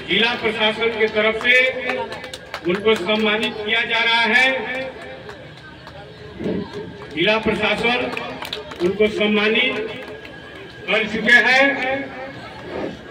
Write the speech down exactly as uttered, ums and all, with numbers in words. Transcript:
जिला प्रशासन की तरफ से उनको सम्मानित किया जा रहा है। जिला प्रशासन उनको सम्मानित कर चुके हैं।